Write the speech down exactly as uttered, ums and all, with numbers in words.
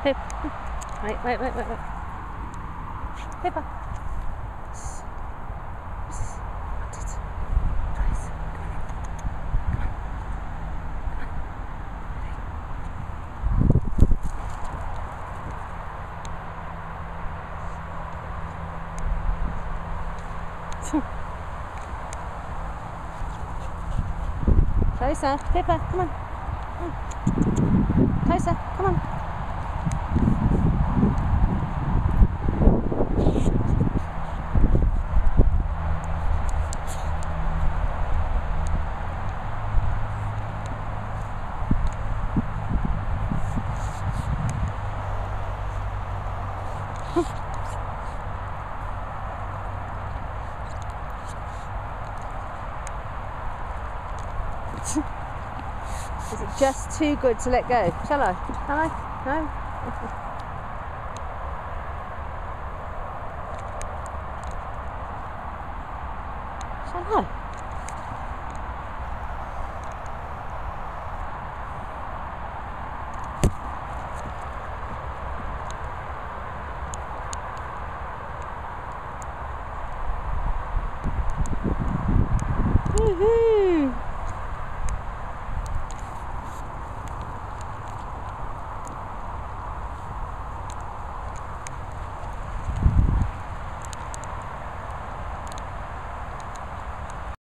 Pip. Wait, wait, wait, wait, wait. Pippa. Closer, Pippa, come on. Closer, come on. Is it just too good to let go? Shall I? Shall I? No? Shall I? Woohoo!